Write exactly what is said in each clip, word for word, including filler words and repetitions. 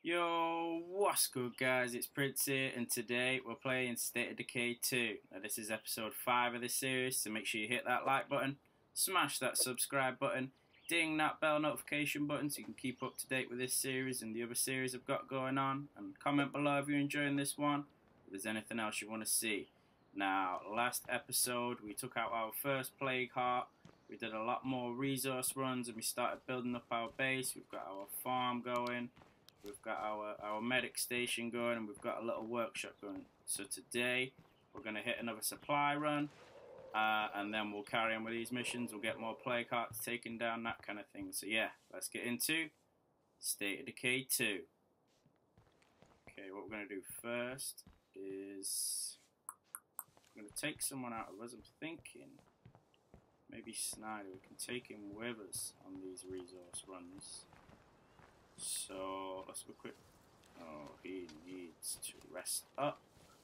Yo, what's good guys, it's Prince here, and today we're playing State of Decay two. Now this is episode five of this series, so make sure you hit that like button, smash that subscribe button, ding that bell notification button so you can keep up to date with this series and the other series I've got going on, and comment below if you're enjoying this one, if there's anything else you want to see. Now, last episode we took out our first Plague Heart, we did a lot more resource runs and we started building up our base. We've got our farm going. We've got our, our medic station going, and we've got a little workshop going. So today, we're going to hit another supply run, uh, and then we'll carry on with these missions. We'll get more plague hearts taken down, that kind of thing. So yeah, let's get into State of Decay two. Okay, what we're going to do first is we're going to take someone out of us. I'm thinking maybe Snyder. We can take him with us on these resource runs. So let's have a quick. Oh, he needs to rest up.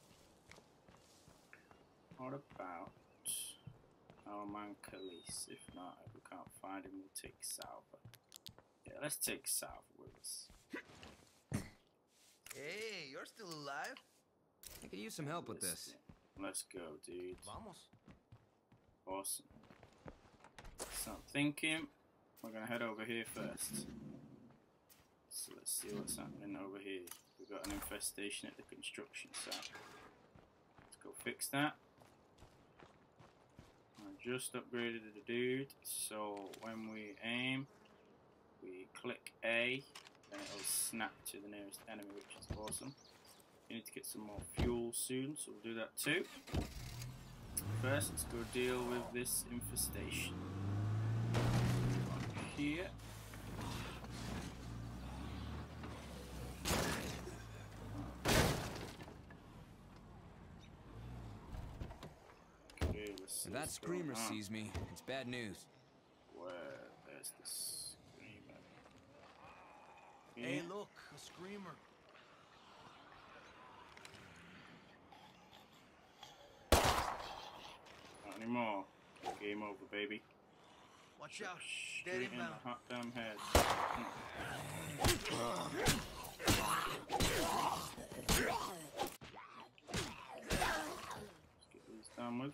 What about our man Khalees? If not, if we can't find him, we'll take Salva. Yeah, let's take Salva with us. Hey, you're still alive? I could use some help with this. Let's go, dude. Vamos. Awesome. So I'm thinking we're gonna head over here first. So let's see what's happening over here. We've got an infestation at the construction site. Let's go fix that. I just upgraded the dude, so when we aim, we click A, and it'll snap to the nearest enemy, which is awesome. We need to get some more fuel soon, so we'll do that too. First, let's go deal with this infestation. Up here. If that screamer sees me, it's bad news. Where? There's the screamer. Yeah. Hey, look, a screamer. Not anymore. Game over, baby. Watch out. Straight Dead in the inbound. hot damn head. Let's get these done with.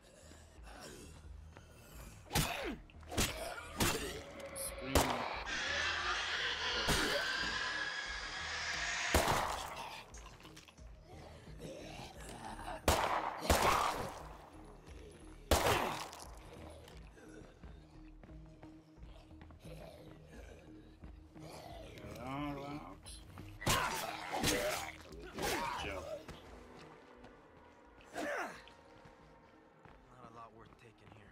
Screaming. They are loud. Good job. Not a lot worth taking here.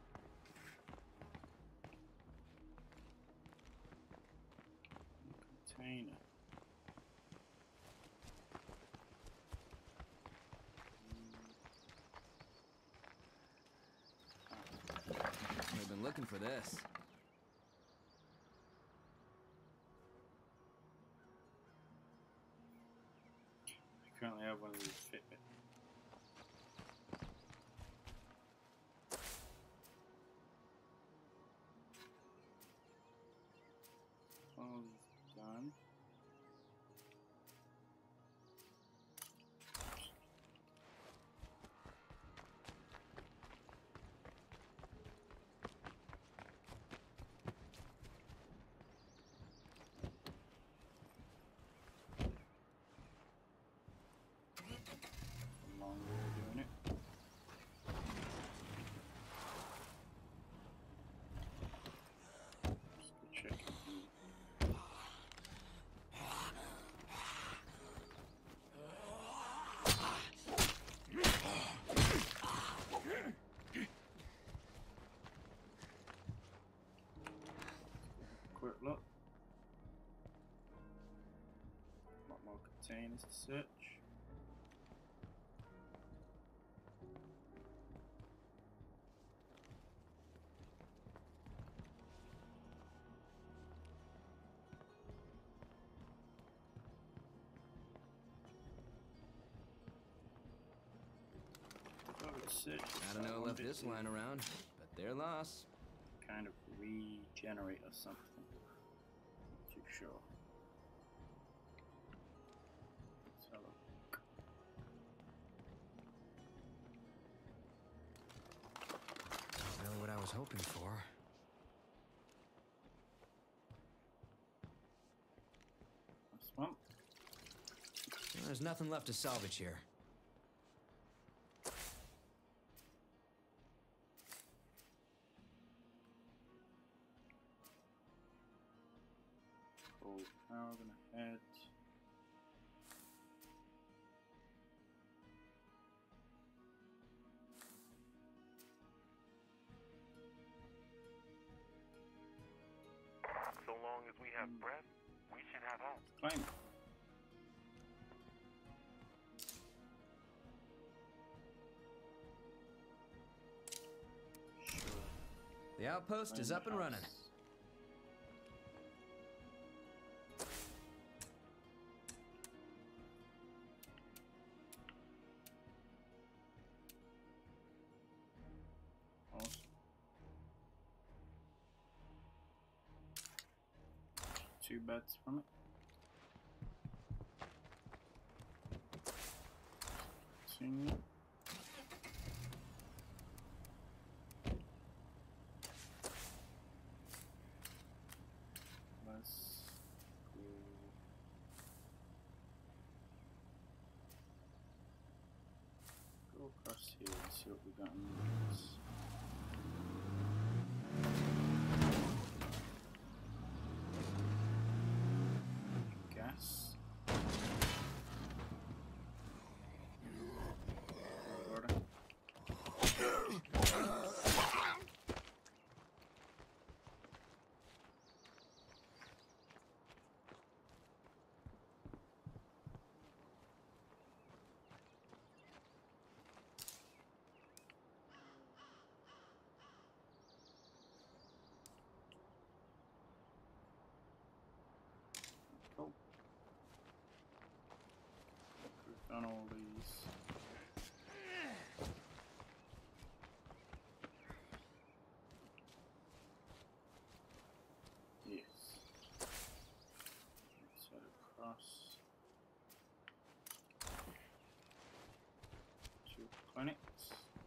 Container. I've been looking for this. I currently have one of these Fitbit. All done. A long way of doing it. Just go check it. Quick look. A lot more containers to search. I don't know who left this line around, but they're lost. Kind of regenerate or something. Not too sure. looking for. This one. There's nothing left to salvage here. Cool. Now we're gonna head. So long as we have breath, we should have hope. Climb. The outpost is up and running. Awesome. Two beds from it. Continue. Let's go. Go across here and see what we got in this. Gas. Water. Cool. We've done all these. Yes. Let's head across to clinics.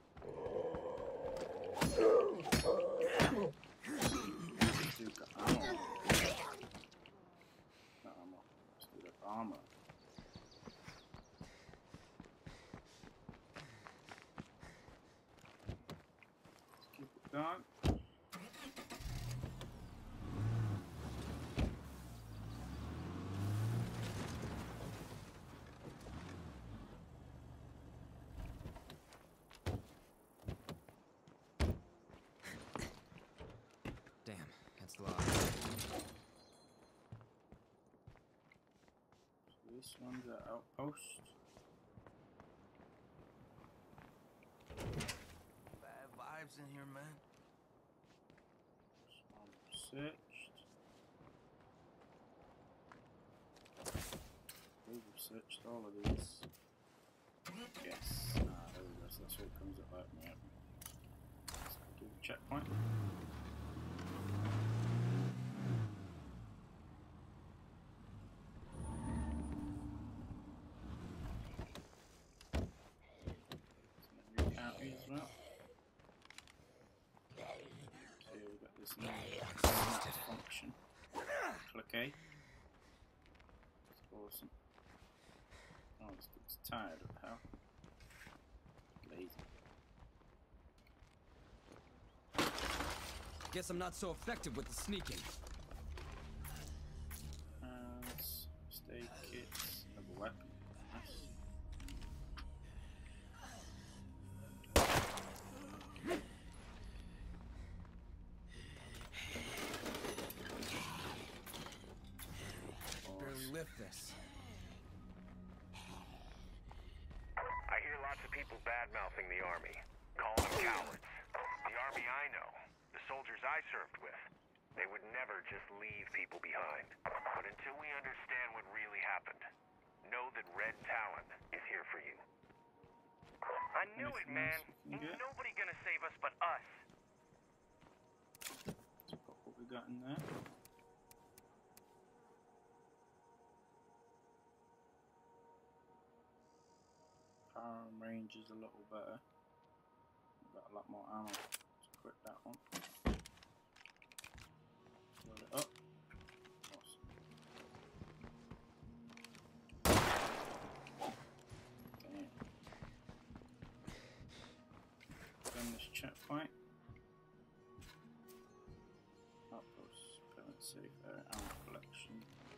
Dude, got ammo. Not ammo. Let's do the armor. Let's keep it going. Damn, that's locked. So this one's an outpost. Bad vibes in here, man. This one searched. We've searched all of these. Yes. Ah, there we go. So that's what it comes up like me. Let's go do the checkpoint. County as well. So here we've got this new function. Click A. It's awesome. Oh, this dude's tired of hell. Lazy. Guess I'm not so effective with the sneaking. And stay kits of a weapon. Nice. Barely lift this. I hear lots of people bad-mouthing the army, calling them cowards. The army I know, the soldiers I served with, they would never just leave people behind. But until we understand what really happened, know that Red Talon is here for you. I knew it, man. Ain't nobody gonna save us but us. Let's put what we got in there. Power and range is a little better. We've got a lot more ammo to quit that one. up. Done this checkpoint. Outpost, permanent safe area, ammo collection.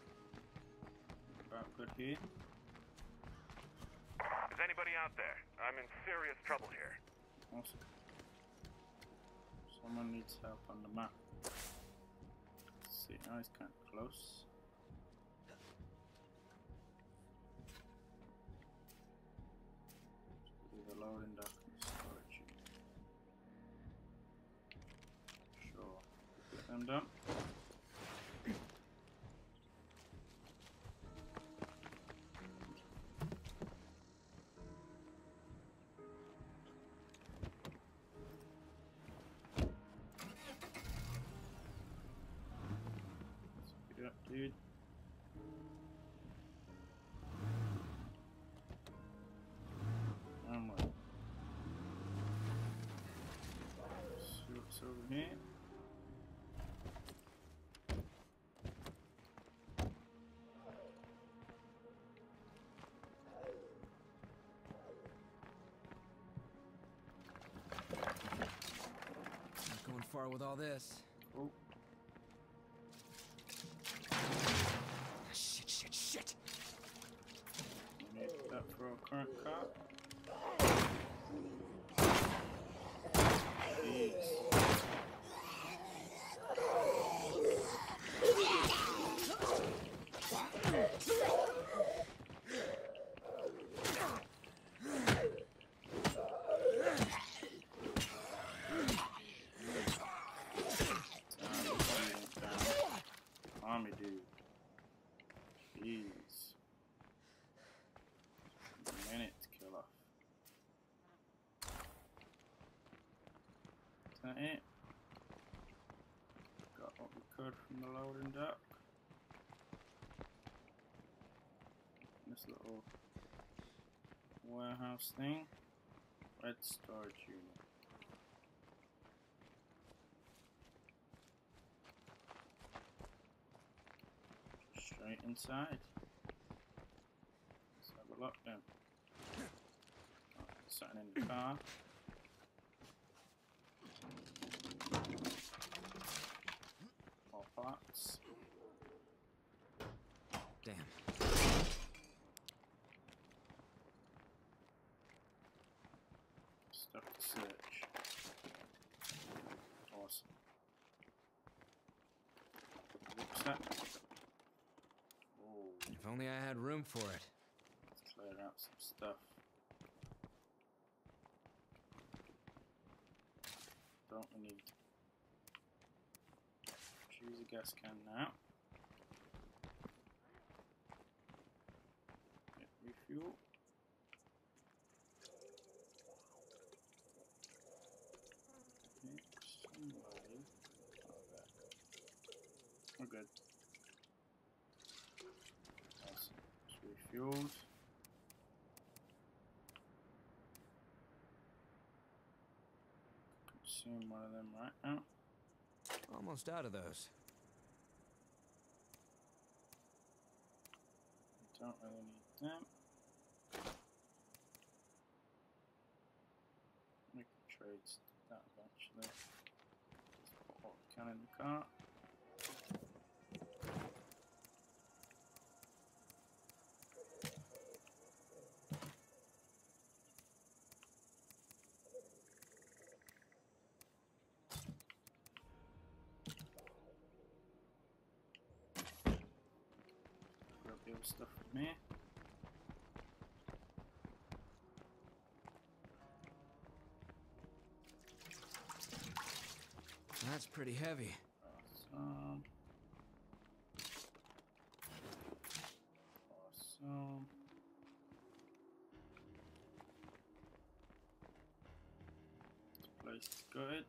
About good here. Is anybody out there? I'm in serious trouble here. Awesome. Someone needs help on the map. Let's see, now he's kind of close. Either loading dock and storage. Sure. Get them done. Up, dude. I'm like, see what's over here. Not going far with all this. Oh. Shit, shit, shit. Need that for our current car. Jeez. Army dude. Jeez. A minute to kill off. Is that it? Got what we could from the loading dock. This little warehouse thing. Red storage unit. Straight inside. Let's have a look then. Oh, something in the car. More parts. Damn. Stuff to search. Awesome. What's that? Oh, If only I had room for it. let's clear out some stuff. Don't we need? Choose a gas can now. Get refuel. Okay, somebody. Oh, there. We're good. Awesome. It's refueled. Consume one of them right now. Almost out of those. Don't really need them. We can trade that eventually. Let's put what we can in the car. Grab the other stuff from here. That's pretty heavy. Awesome. Awesome. This place is good.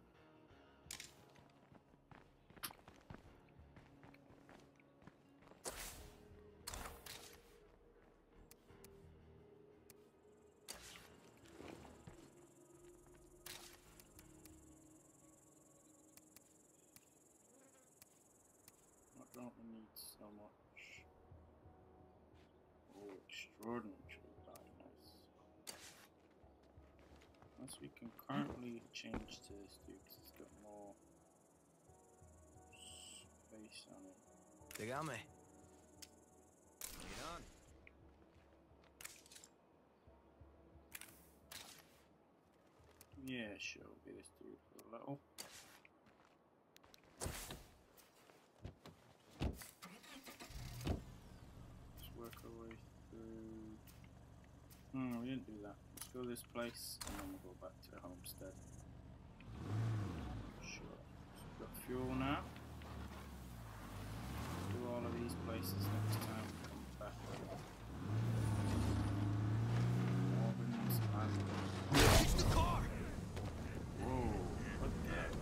extraordinary tree. Right, nice. Unless we can currently change to this dude because it's got more space on it. Dígame. Get on. Yeah, sure, we'll be this dude for a little. Let's work our way through. Hmm, we didn't do that. Let's go this place and then we'll go back to the homestead. Sure. So we've got fuel now. Do all of these places next time we come back. Organs and It's the car! whoa, what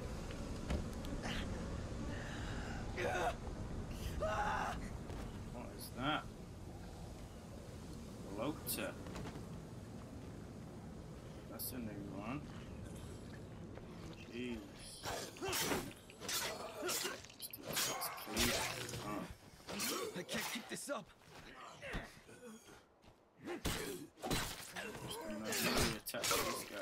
the? What is that? Bloater. That's a new one. Jeez. Just clean. Oh. I can't keep this up. Just immediately attack this guy.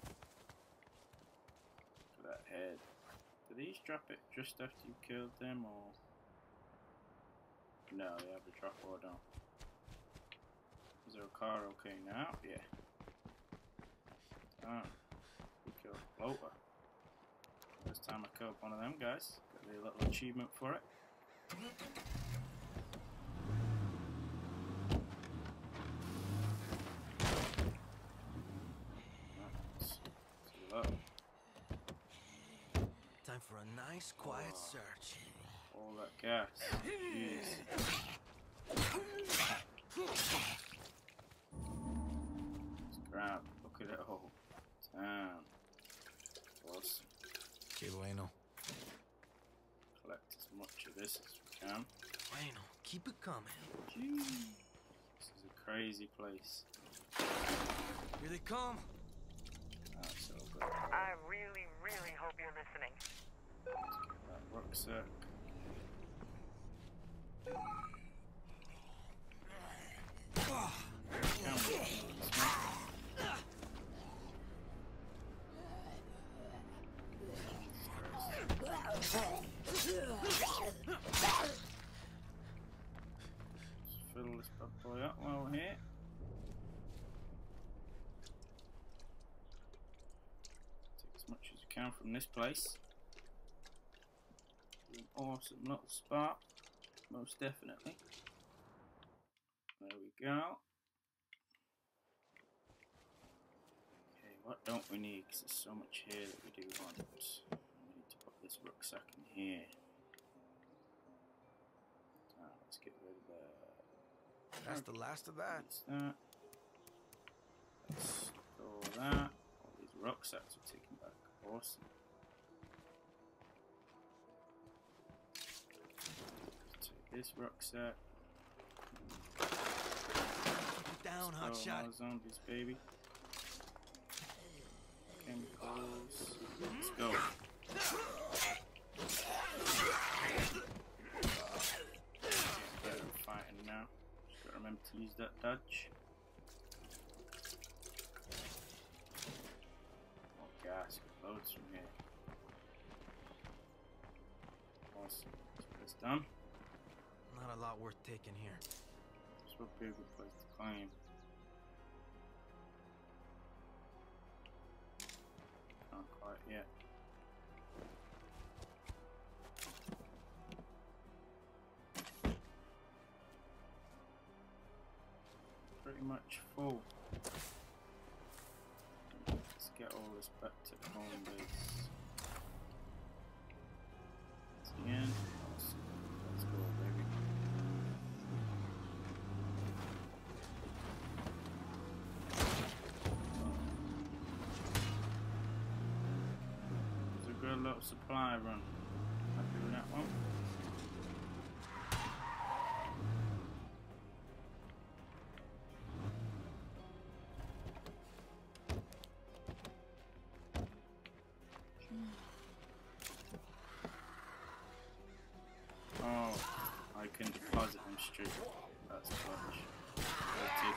Look at that head. Do these drop it just after you killed them, or no? They have a drop or don't. Is our car okay now? Yeah. Damn. We killed a floater. First time I killed one of them guys. Got a little achievement for it. Time for a nice, quiet search. All that gas. Jeez. Let's grab. Look at it all. Damn. Awesome. Que bueno. Collect as much of this as we can. Bueno, keep it coming. Jeez. This is a crazy place. Here they come. That's so good. I really, really hope you're listening. Let's get that rucksack. Fill this bad boy up while we're here. Take as much as you can from this place. An awesome little spot, most definitely. There we go. Okay, what don't we need? Because there's so much here that we do want. We need to put this rucksack in here. Ah, let's get rid of the. That's the last of that. That's that. Let's store that. All these rucksacks are taken back. Awesome. Take this rucksack. Down, hot Store shot. more zombies, baby. Chemicals. Let's go. Better fighting now. Just gotta remember to use that dodge. Oh, gas. Got loads from here. Awesome. That's done. Not a lot worth taking here. This would be a good place to climb. Not quite yet. Pretty much full. Let's get all this back to the home base. That's the end. Awesome. Let's go, baby. It's a good little supply run. Happy with that one. Oh, I can deposit them straight. That's clutch. thirteen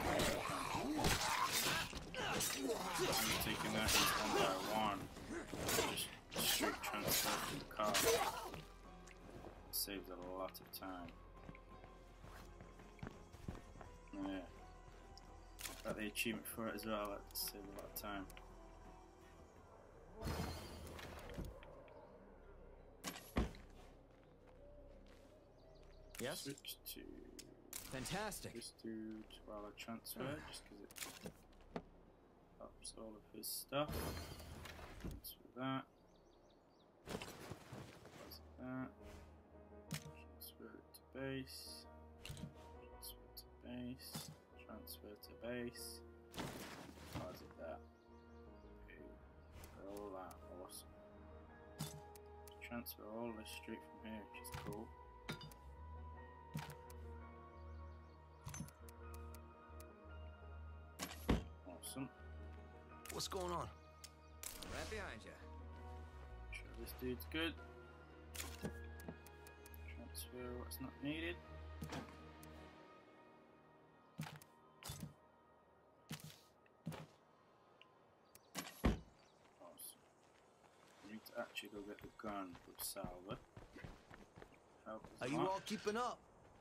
saves a lot of time. Yeah. Got the achievement for it as well, that saves a lot of time. Yes? Switch to Fantastic. this dude while I transfer, just because it helps all of his stuff. Transfer that. Deposit that. Transfer it to base. Transfer to base. Transfer to base. Deposit that. Boom. Got all that. Awesome. Transfer all this straight from here, which is cool. Awesome. What's going on? Right behind you. Sure this dude's good. Transfer what's not needed. Awesome. We need to actually go get the gun with Salva. Help us Are you lot. all keeping up?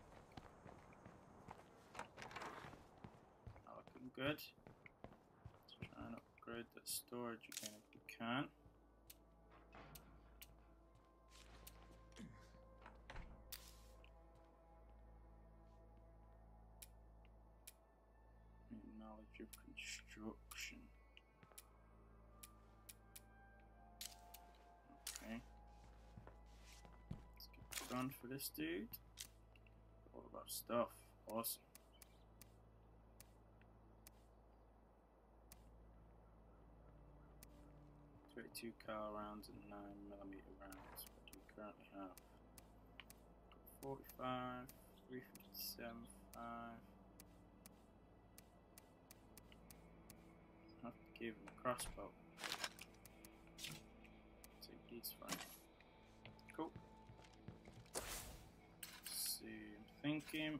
Not looking good. Let's try and upgrade that storage again if we can. Knowledge of construction. Okay. Let's get the gun for this dude. All of our stuff. Awesome. twenty-two cal rounds and nine millimeter rounds. What do we currently have? Got forty-five, three fifty-seven, five. I have to give him a crossbow. Take these fine. Cool. Let's see, I'm thinking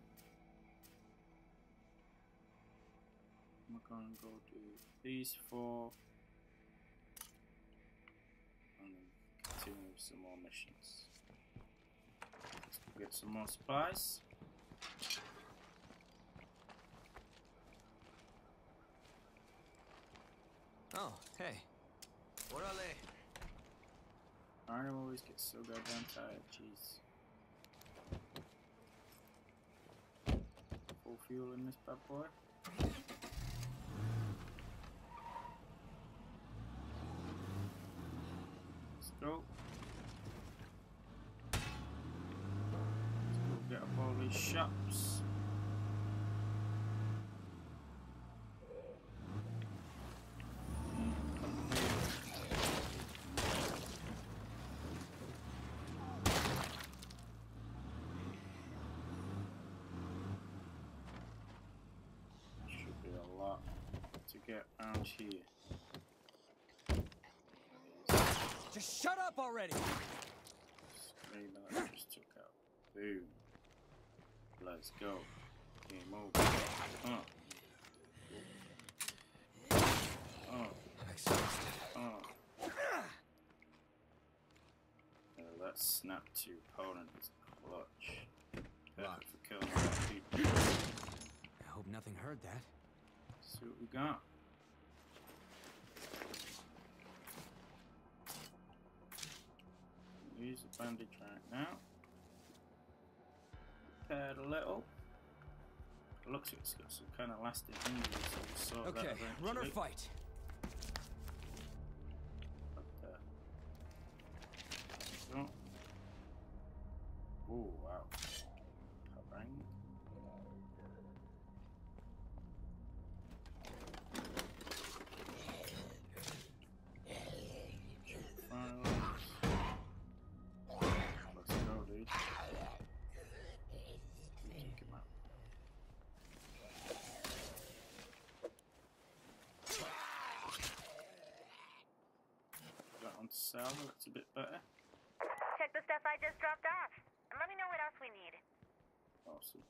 I'm gonna go do these four and then continue with some more missions. Let's go get some more supplies. Oh, hey. Orale. I always get so goddamn tired, jeez. Full fuel in this bad boy. Let's go. Let's go get up all these shops. Should be a lot to get around here. Just shut up already! Screamer that I just took out. Boom. Let's go. Game over. Oh. Oh. I'm exhausted. Oh. Yeah, that snap to opponent is clutch. Perfect for killing a lot of people. I hope nothing heard that. See what we got. Use the bandage right now. Repaired a little. It looks like it's got some kind of lasting injury, so we'll sort Okay, that eventually. run or fight. But, uh, so. Oh wow. Parang. Let's go, dude. Take him out. That one's sour, that's a bit better. Check the stuff I just dropped off, and let me know what else we need. Awesome.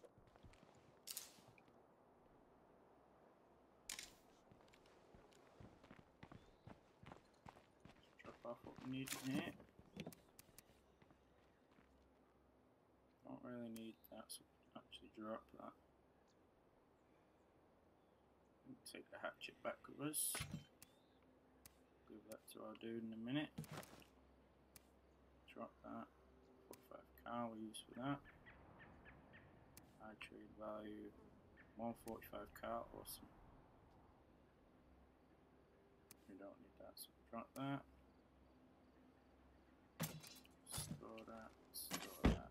Let's drop off what we need in here. need that, so actually drop that. We'll take the hatchet back with us. Give that to our dude in a minute. Drop that. forty-five cal we use for that. High trade value. one forty-five cal, awesome. We don't need that, so drop that. Store that, store that.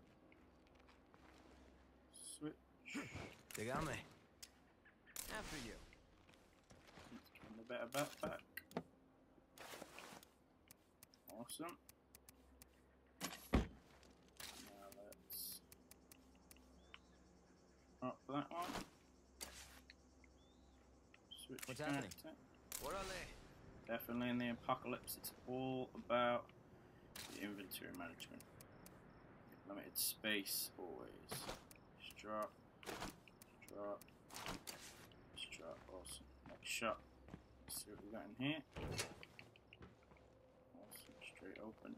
Switch. They got me. After you. Let's give him a better backpack. Awesome. Now let's drop that one. Switch. What's happening? Orale. Definitely in the apocalypse, it's all about the inventory management. Limited space always. Just drop, drop, just drop. Awesome. Next shot. Let's see what we got in here. Awesome. Straight opened.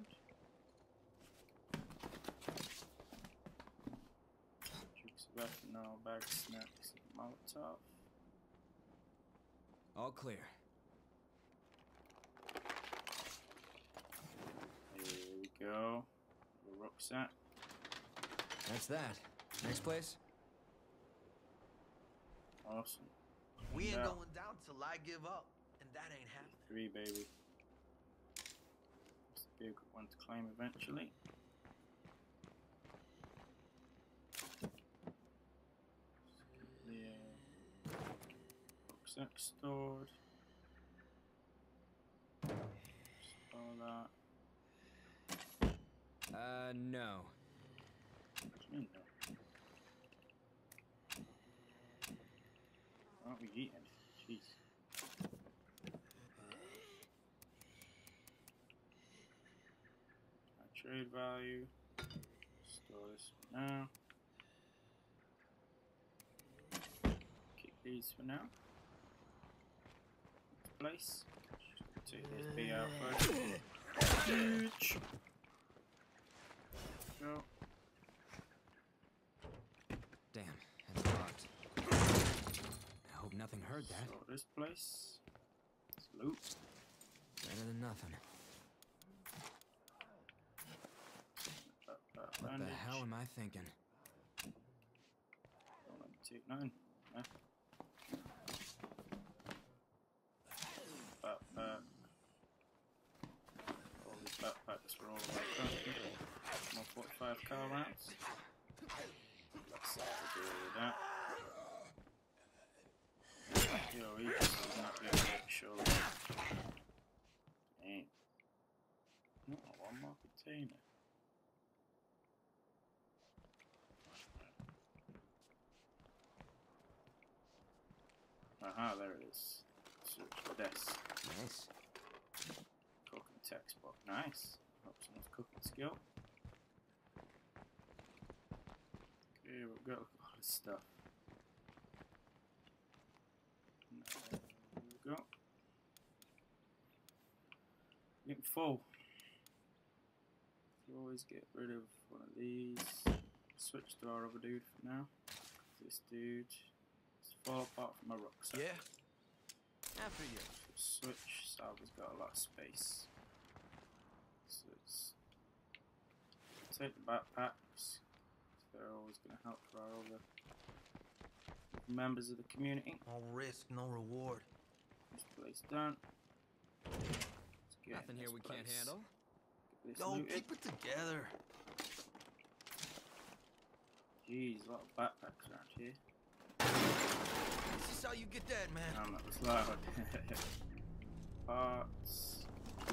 Drinks of ethanol, bag of snacks, Molotov. All clear. Here we go. The rucksack. That's that. Next place? Awesome. We ain't Yeah. going down till I give up, and that ain't happening. Three, baby. This will be a good one to claim eventually. The uh, rucksack stored. Store that. Uh, no. What do you mean, no? Why aren't we eating? Jeez. Trade value. Store this for now. Keep these for now. Next place. Just take this B out first. Huge. Go. Damn, that's locked. I hope nothing heard that. So this place. It's loot. Better than nothing. Drop that What bandage. the hell am I thinking? Don't let me take none. Nah. Backpack. All these backpacks are all like that. More forty-five cal rounds. Let's see what we do with that. Yo, he just does not get a shoulder. Dang. No, one more container. Aha, there it is. Search for desk. Nice. Cooking textbook. Nice. Hope someone's cooking skill. Okay, we've got all this stuff. There we go. Getting full. You always get rid of one of these. Switch to our other dude for now. This dude is fall apart from my rucksack. Yeah. After you. Switch. Salva's got a lot of space. So it's take the backpacks. They're always going to help for our other members of the community. No risk, no reward. This place done. Let's get Nothing here this we place. can't handle. Get this Yo, looted. keep it together. Jeez, a lot of backpacks around here. This is how you get that, man. Damn, that was loud. Parts.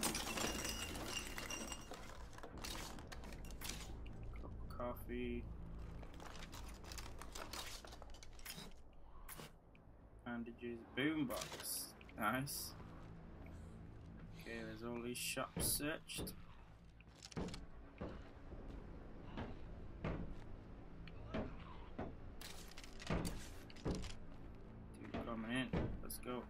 Cup of coffee. Bandages. Boombox. Nice. Okay, there's all these shops searched. Dude coming in. Let's go.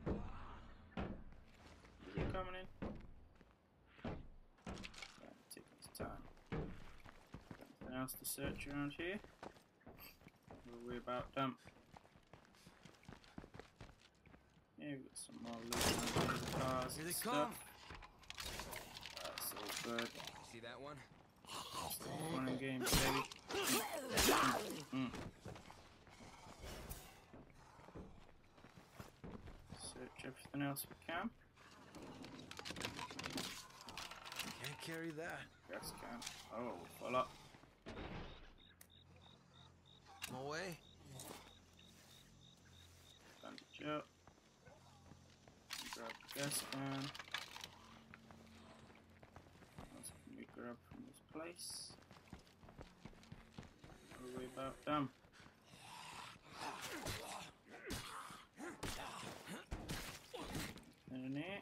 Is he coming in? Yeah, taking his time. Anything else to search around here? We'll worry about them. Yeah, we've got some more loot around here, the cars Here and they stuff. come. That's all good. See that one? Fun and games, baby. Mm. Search everything else we can. Can't carry that. Yes, can. Oh, full up. No way. Bandage up. Grab the gas can. What else can we grab from this place? No way about them. Anything in here?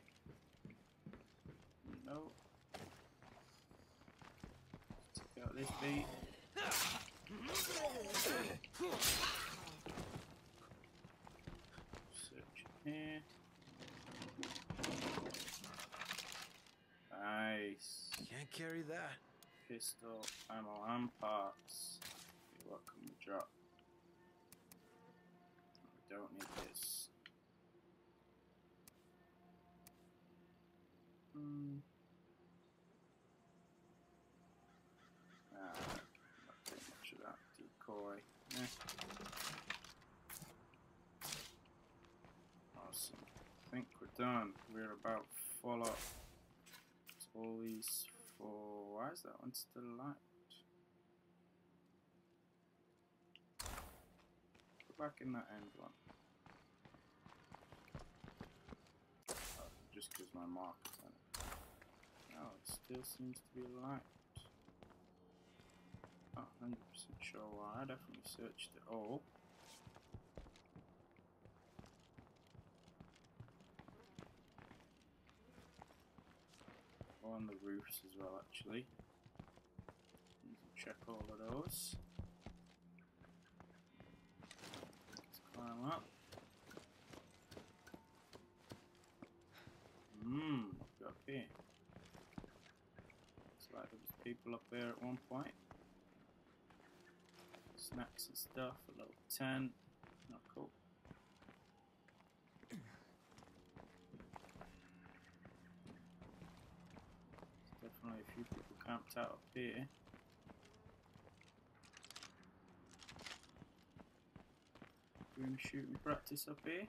No. Check out this beat. Search here. Nice. Can't carry that. Pistol, ammo, and parts. Okay, what can we drop? We don't need this. Hmm. Ah, not very much of that. Decoy. Eh. Awesome. I think we're done. We're about full up. All these four. Why is that one still light? Go back in that end one. Oh, just because my marker's on it. No, it still seems to be light. Not one hundred percent sure why. I definitely searched it all. On the roofs as well, actually. Check all of those. Let's climb up. Mmm, what's up here? Looks like there was people up there at one point. Snacks and stuff, a level ten. Not cool. Definitely a few people camped out up here. Doing shooting practice up here.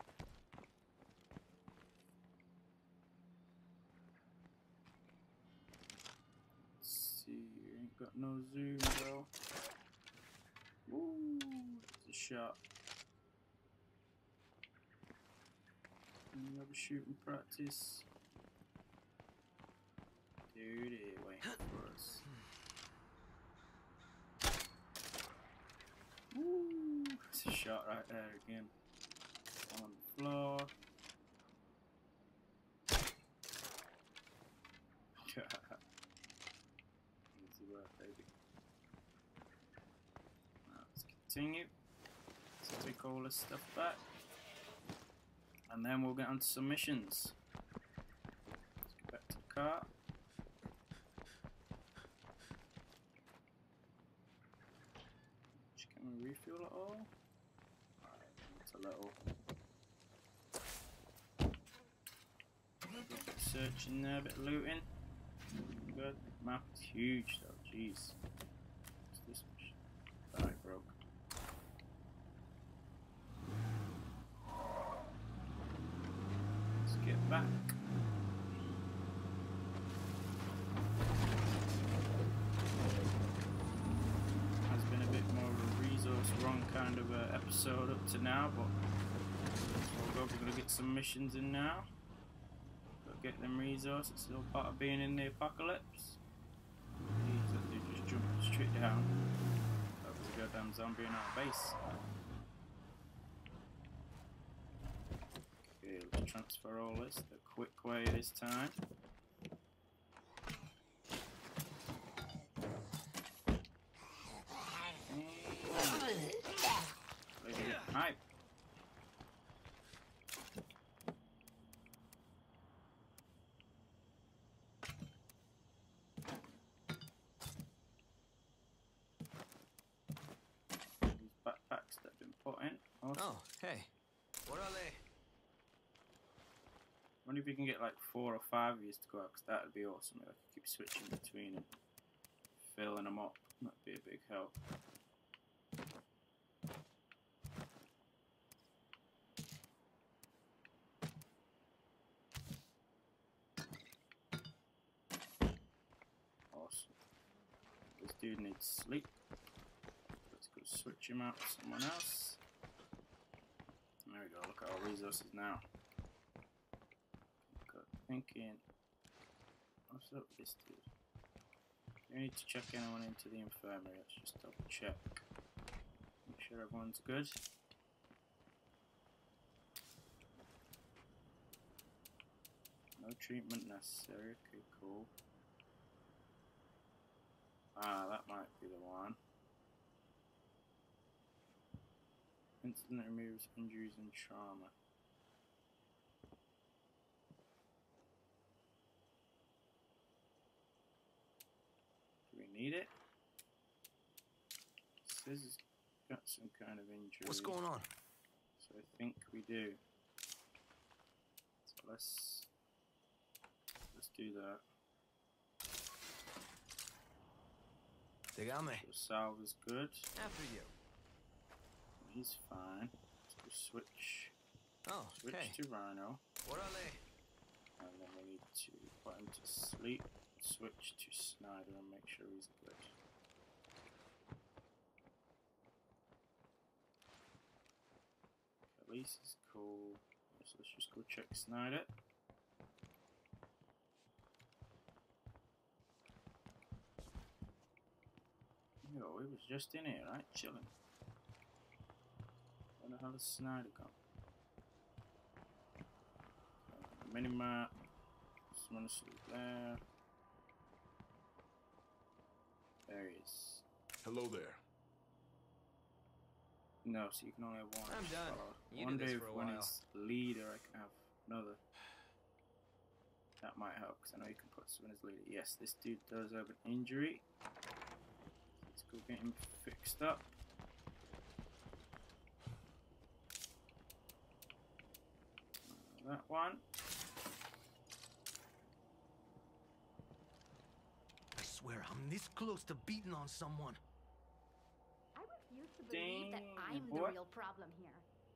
Let's see, you ain't got no zoom though. Woo, it's a shot. Another shooting practice. Dude, it waiting for us. Woo! It's a shot right there again. On the floor. Easy work, baby. Now let's continue. Let's take all this stuff back. And then we'll get on to some missions. Let's get back to the car. Can we refuel it all? Alright, that's a little. Bit of searching there, a bit of looting. Good. Map is huge though, jeez. What's this mission? That I broke. Let's get back. Wrong kind of uh, episode up to now, but we'll go. We're gonna get some missions in now. Gotta get them resources. It's all part of being in the apocalypse. Jeez, that dude just jumped straight down. That was a goddamn zombie in our base. Okay, let's transfer all this the quick way this time. Hi. button. Awesome. Oh, hey. Orale. Wonder if you can get like four or five of these to go out, because that would be awesome. If I could keep switching between them, filling them up. That'd be a big help. Awesome. This dude needs sleep. Let's go switch him out to someone else. There we go. Look at our resources now. Got thinking. What's up with this dude? We need to check anyone into the infirmary. Let's just double check. Make sure everyone's good. No treatment necessary. Okay, cool. Ah, that might be the one. Incident removes injuries and trauma. Do we need it? It says he's got some kind of injury. What's going on? So I think we do. So let's let's do that. Dígame. So Sal was good. After you. He's fine. Let's go switch. Oh, Switch okay. to Rhino. Orale. And then we need to put him to sleep. Switch to Snyder and make sure he's good. Elise is cool. So let's just go check Snyder. Yo, he was just in here, right? Chilling. Where the hell is Snyder gone? Uh, Minimap. Someone asleep there. There he is. Hello there. No, so you can only have one. I'm done. follower. You One do this day for a when while. it's leader, I can have another. That might help, because I know you can put someone as leader. Yes, this dude does have an injury. Let's go get him fixed up. Uh, that one. I swear I'm this close to beating on someone. I refuse to believe that Dang, I'm the boy. real problem here.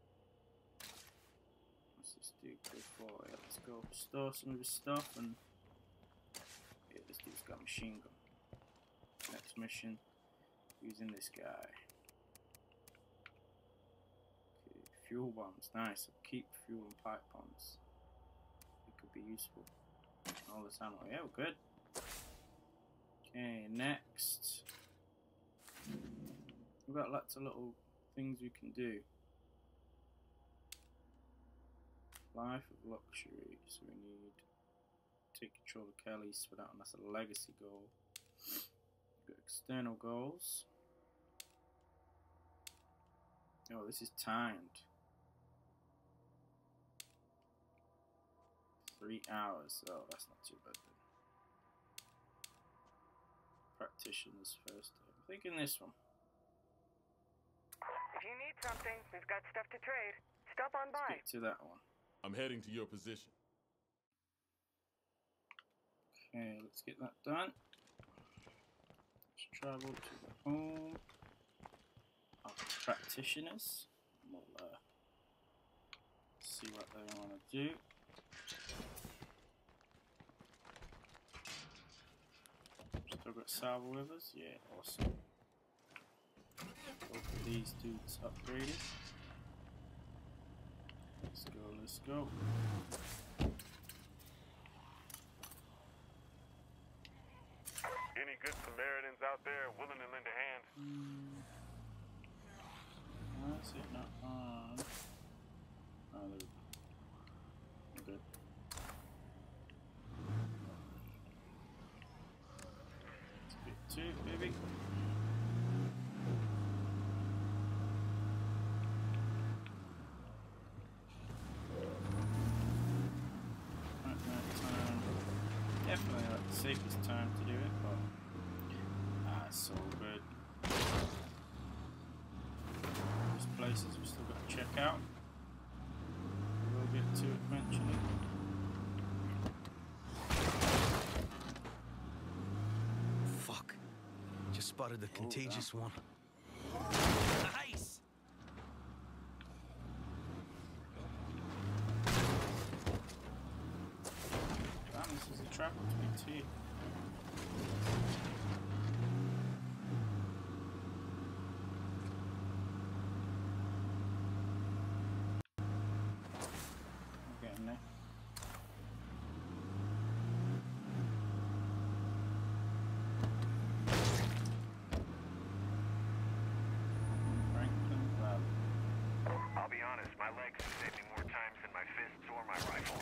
What's this dude good for? Yeah, let's go store some of his stuff and. Yeah, this dude's got a machine gun. Next mission, using this guy. Okay, fuel bombs, nice. So keep fuel and pipe bombs. It could be useful. All this ammo, yeah, we're good. Okay, next. We've got lots of little things we can do. Life of luxury, so we need take control of Kelly's for that one. That's a legacy goal. Got external goals. Oh, this is timed. Three hours. Oh, that's not too bad then. Practitioners first. I'm thinking this one. If you need something, we've got stuff to trade. Stop on by. Let's get to that one. I'm heading to your position. Okay, let's get that done. Let's travel to the home of practitioners. We'll uh, see what they want to do. Still got Salvo with us? Yeah, awesome. Both of these dudes upgraded. Let's go, let's go. Any good Samaritans out there willing to lend a hand? Mm. Why is it not on? Oh, there we go. Good. Let's get two, baby. At that time, definitely not the safest time to do it, but ah, it's so good. This place is back out. We'll get to it eventually. Fuck. Just spotted the contagious one. Nice! Damn, this is a trap between two. I'm getting there. Franklin Valley. I'll be honest, my legs have saved me more times than my fists or my rifle.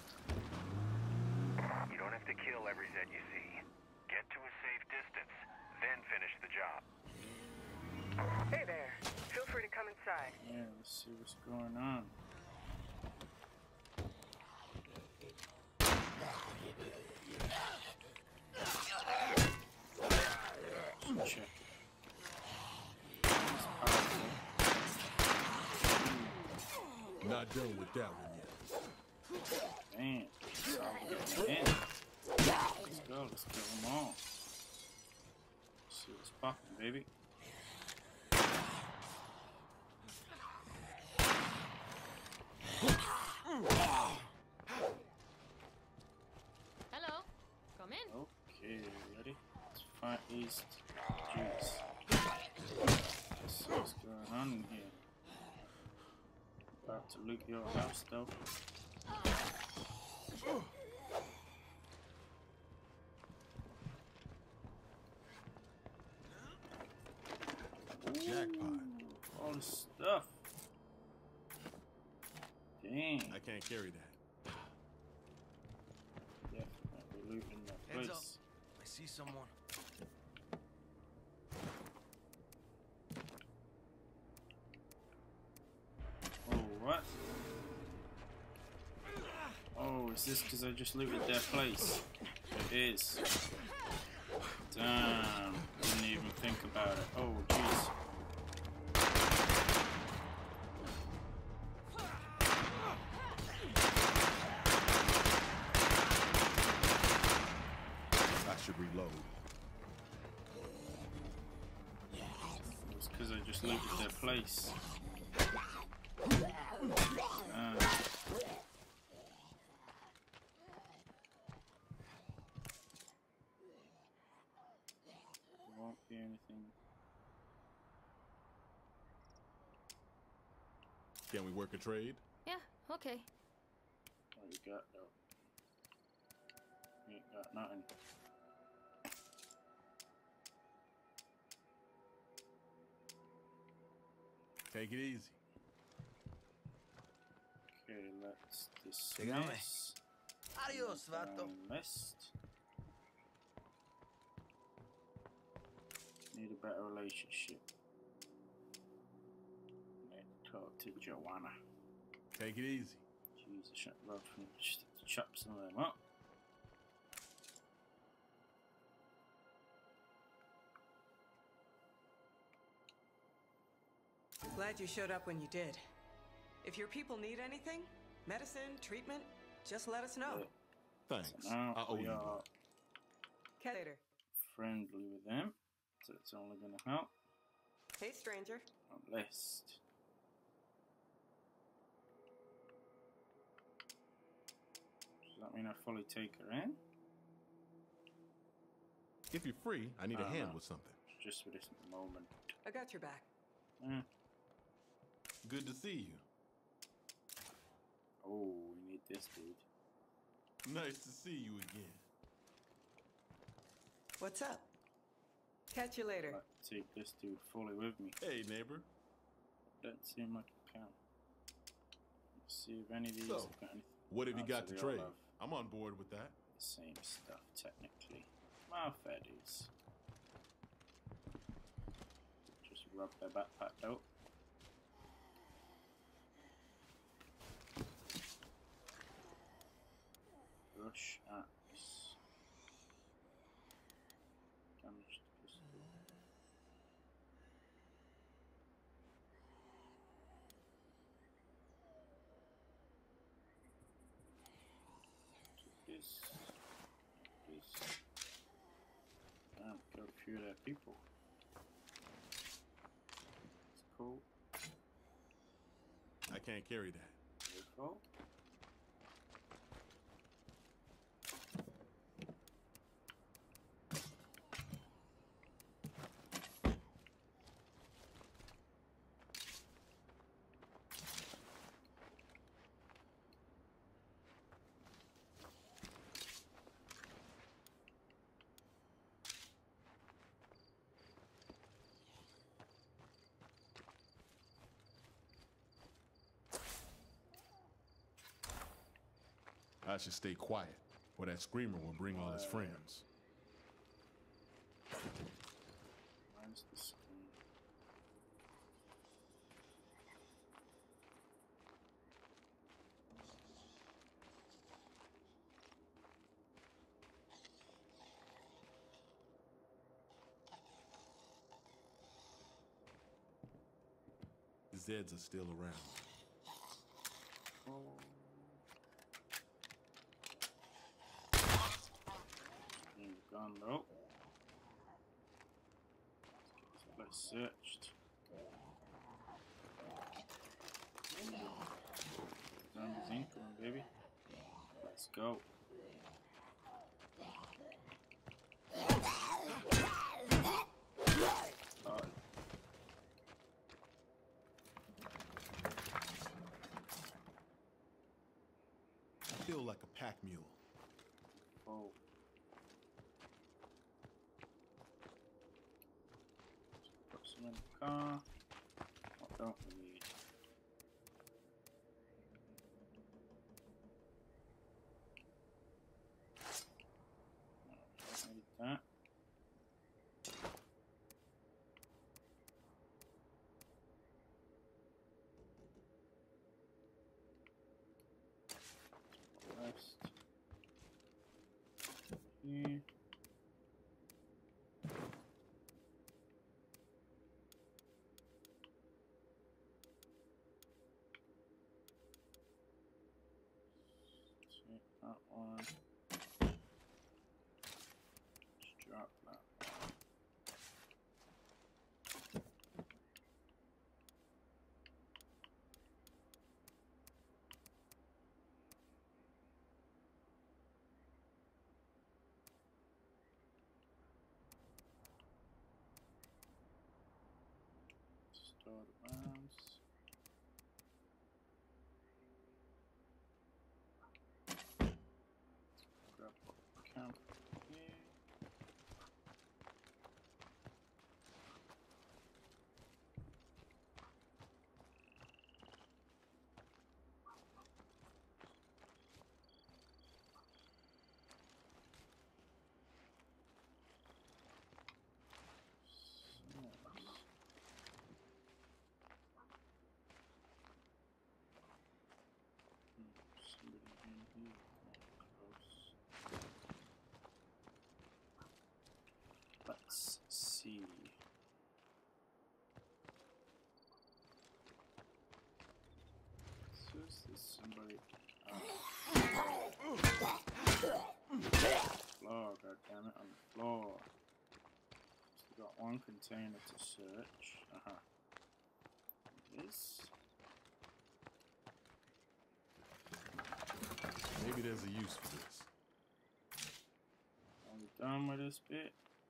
You don't have to kill every Zed you see. Get to a safe distance, then finish the job. Hey there. Feel free to come inside. Yeah, let's see what's going on. Check it. It's powerful. Not done with that one yet. Damn. That's all we got in. Let's go. Let's kill them all. Let's see what's popping, baby. Hello. Come in. Okay, ready? Let's fight these Jews. Let's see what's going on in here. About to loot your house, though. Jackpot. All the stuff. Dang. I can't carry that. Definitely looting that Hands up. place. I see someone. Oh, what? Oh, is this because I just looted their place? It is. Damn. Didn't even think about it. Oh, jeez. I should reload. It's because I just looted their place. Damn. Won't be anything. Can we work a trade? Yeah, okay. What you got though? You ain't got nothing. Take it easy. Okay, let's Dígame. dismiss. Adios, vato. Down list. Need a better relationship. Let's talk to Joanna. Take it easy. Jeez, I should love him just to chop some of them up. Glad you showed up when you did. If your people need anything, medicine, treatment, just let us know. Thanks. So now I owe we you. are Catch later. friendly with them, so it's only going to help. Hey, stranger. A list. Does that mean I fully take her in? If you're free, I need a Uh, hand no. with something. Just for this moment. I got your back. Eh. Good to see you. Oh, we need this dude. Nice to see you again. What's up? Catch you later. I'd take this dude fully with me. Hey, neighbor. Doesn't seem like I can. Let's see if any of these So, have got anything. What have you Oh, got so to they all trade? have I'm on board with that. the same stuff, technically. Well, fair dues. Just rub their backpack out. Rush axe. Damaged pistol. is. is damn, killed a few of their people. It's cool. I can't carry that. Beautiful. I should stay quiet, or that screamer will bring all his friends. Where's the screen? The Zeds are still around. Oh. Gone though. Let's get this place searched. Zombies incoming, baby. Let's go. Oh. I feel like a pack mule. Oh. Put some in the car. What don't we need? No, don't need that. Rest. Here. Take that one. Just drop that one. Store the rounds. Grab a camp here. Somebody in here, close. Let's see. So is this somebody? Oh. Floor, goddammit, on the floor. Still got one container to search. Uh huh. This. Maybe there's a use for this. Are we done with this bit?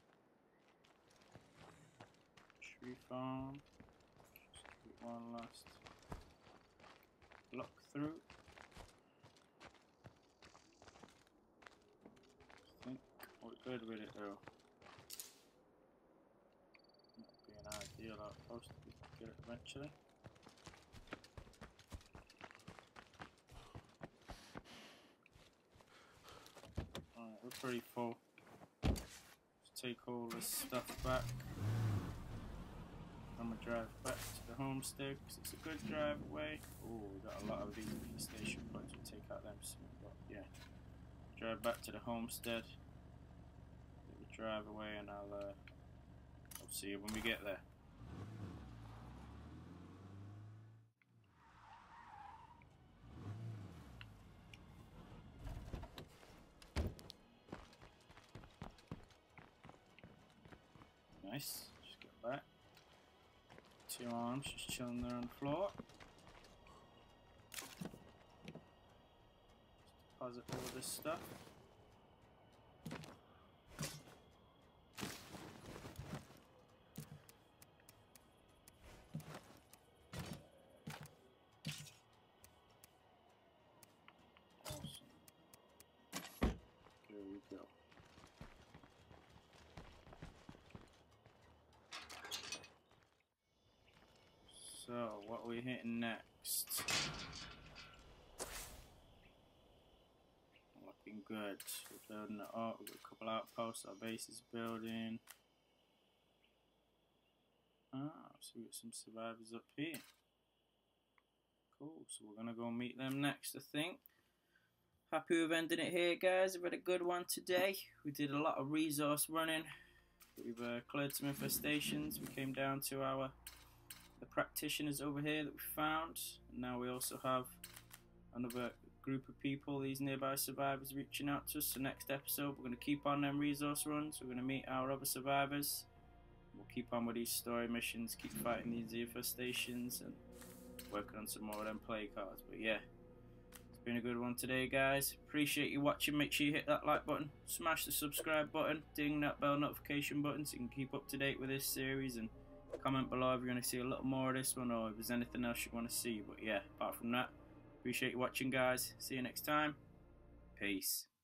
Tree farm. Just do one last look through. I think we're good with it though. That'd be an ideal outpost if we could get it eventually. Alright, we're pretty full. Let's take all this stuff back. I'm gonna drive back to the homestead because it's a good drive away. Oh, we got a lot of these station points. We'll take out them soon, but yeah. Drive back to the homestead. Get the drive away, and I'll uh, I'll see you when we get there. Nice. Just get back. Two arms just chilling there on the floor. Just deposit all of this stuff. There we go. So, what are we hitting next? Looking good. We're building it up. We've got a couple outposts. Our base is building. Ah, so we've got some survivors up here. Cool. So we're gonna go meet them next, I think. Happy with ending it here, guys. We've had a good one today. We did a lot of resource running. We've uh, cleared some infestations. We came down to our the practitioners over here that we found. And now we also have another group of people, these nearby survivors, reaching out to us. So next episode, we're going to keep on them resource runs. We're going to meet our other survivors. We'll keep on with these story missions, keep fighting these infestations, and working on some more of them play cards. But yeah. Been a good one today, guys. Appreciate you watching. Make sure you hit that like button, smash the subscribe button, ding that bell notification button so you can keep up to date with this series, and comment below if you're going to see a little more of this one or if there's anything else you want to see. But yeah, apart from that, appreciate you watching, guys. See you next time. Peace.